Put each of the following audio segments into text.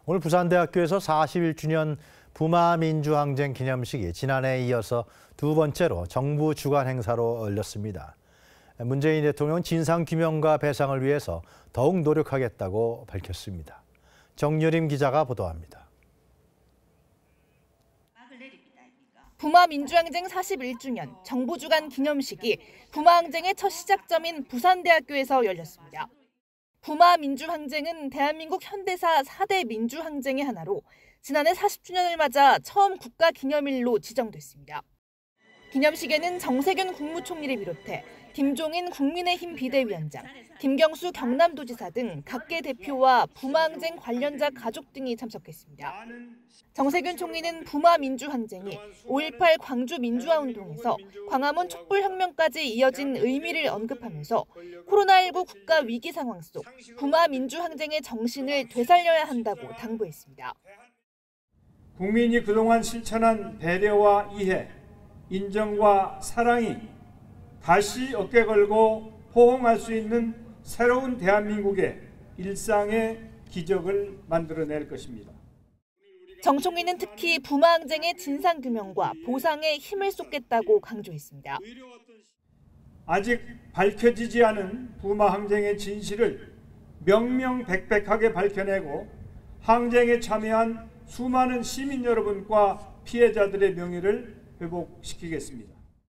오늘 부산대학교에서 41주년 부마민주항쟁 기념식이 지난해에 이어서 두 번째로 정부 주관 행사로 열렸습니다. 문재인 대통령은 진상규명과 배상을 위해서 더욱 노력하겠다고 밝혔습니다. 정유림 기자가 보도합니다. 부마민주항쟁 41주년 정부 주관 기념식이 부마항쟁의 첫 시작점인 부산대학교에서 열렸습니다. 부마민주항쟁은 대한민국 현대사 4대 민주항쟁의 하나로 지난해 40주년을 맞아 처음 국가기념일로 지정됐습니다. 기념식에는 정세균 국무총리를 비롯해 김종인 국민의힘 비대위원장, 김경수 경남도지사 등 각계 대표와 부마항쟁 관련자 가족 등이 참석했습니다. 정세균 총리는 부마민주항쟁이 5.18 광주민주화운동에서 광화문 촛불혁명까지 이어진 의미를 언급하면서 코로나19 국가 위기 상황 속 부마민주항쟁의 정신을 되살려야 한다고 당부했습니다. 국민이 그동안 실천한 배려와 이해, 인정과 사랑이 다시 어깨 걸고 호응할 수 있는 새로운 대한민국의 일상의 기적을 만들어낼 것입니다. 정 총리는 특히 부마항쟁의 진상규명과 보상에 힘을 쏟겠다고 강조했습니다. 아직 밝혀지지 않은 부마항쟁의 진실을 명명백백하게 밝혀내고 항쟁에 참여한 수많은 시민 여러분과 피해자들의 명예를 회복시키겠습니다.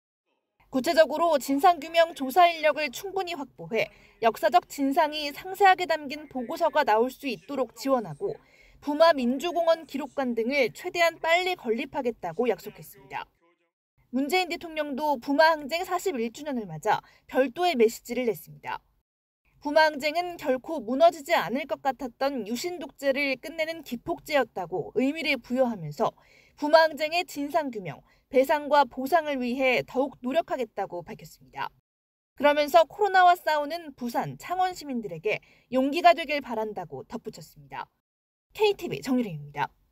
구체적으로 진상규명 조사 인력을 충분히 확보해 역사적 진상이 상세하게 담긴 보고서가 나올 수 있도록 지원하고 부마민주공원 기록관 등을 최대한 빨리 건립하겠다고 약속했습니다. 문재인 대통령도 부마항쟁 41주년을 맞아 별도의 메시지를 냈습니다. 부마항쟁은 결코 무너지지 않을 것 같았던 유신 독재를 끝내는 기폭제였다고 의미를 부여하면서 부마항쟁의 진상규명, 배상과 보상을 위해 더욱 노력하겠다고 밝혔습니다. 그러면서 코로나와 싸우는 부산, 창원 시민들에게 용기가 되길 바란다고 덧붙였습니다. KTV 정유림입니다.